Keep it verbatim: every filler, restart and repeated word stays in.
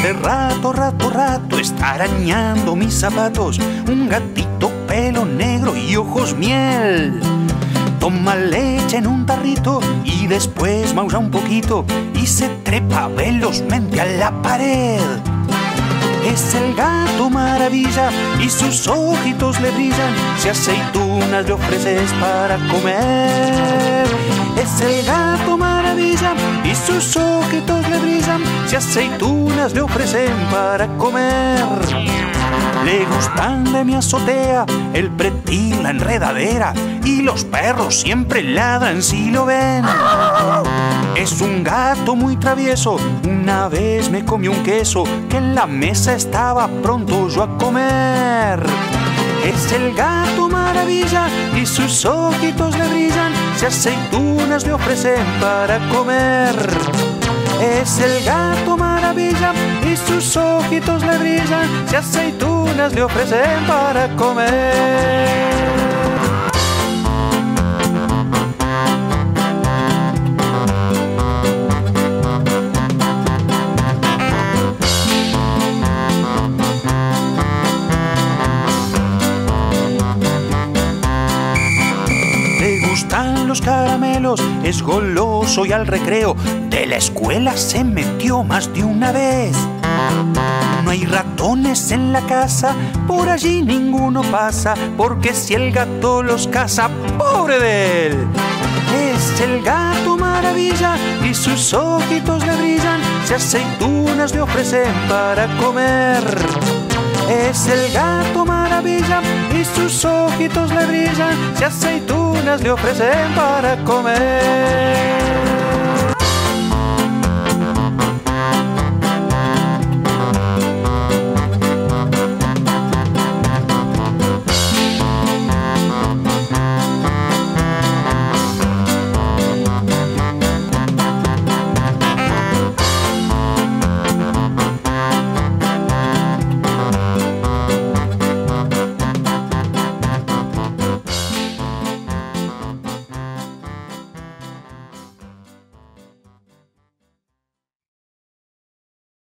Hace rato, rato, rato está arañando mis zapatos un gatito pelo negro y ojos miel. Toma leche en un tarrito y después maulla un poquito y se trepa velozmente a la pared. Es el gato maravilla y sus ojitos le brillan si aceitunas le ofreces para comer. Es el gato maravilla y sus ojitos le brillan si aceitunas le ofrecen para comer. Le gustan de mi azotea el pretil, la enredadera, y los perros siempre ladran si lo ven. Es un gato muy travieso, una vez me comió un queso que en la mesa estaba pronto yo a comer. Es el gato maravilla y sus ojitos le brillan si aceitunas le ofrecen para comer. Es el gato maravilla y sus ojitos le brillan si aceitunas le ofrecen para comer. Gustan los caramelos, es goloso y al recreo de la escuela se metió más de una vez. No hay ratones en la casa, por allí ninguno pasa, porque si el gato los caza, ¡pobre de él! Es el gato maravilla y sus ojitos le brillan si aceitunas le ofrecen para comer. Es el gato maravilla y sus ojitos le brillan si aceitunas le ofrecen para comer.